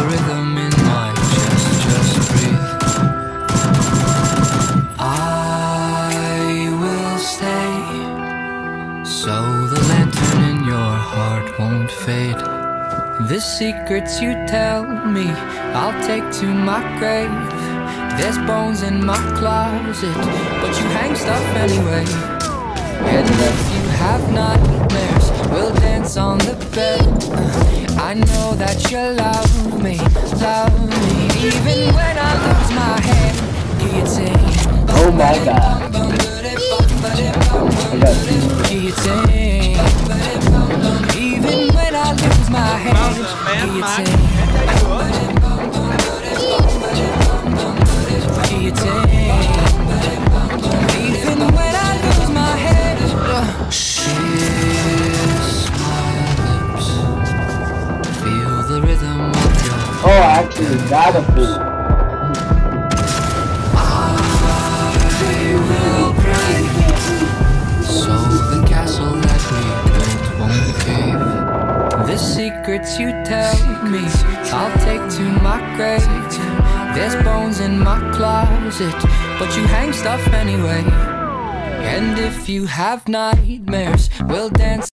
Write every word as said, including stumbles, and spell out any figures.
rhythm in my chest, just breathe. I will stay, so the lantern in your heart won't fade. The secrets you tell me, I'll take to my grave. There's bones in my closet, but you hang stuff anyway. And if you have nightmares, we'll dance on the bed. I know that you love me, love me, even when I lose my head. Guillotine. Oh my god. I got guillotine. Even when I lose my head. Guillotine. Guillotine. Even when I lose my head. Kiss my lips. Feel the rhythm of your. Oh, I actually got a food. I will break. So the castle that we built won't cave. The secrets you tell me, I'll take to my grave. There's bones in my closet, but you hang stuff anyway. And if you have nightmares, we'll dance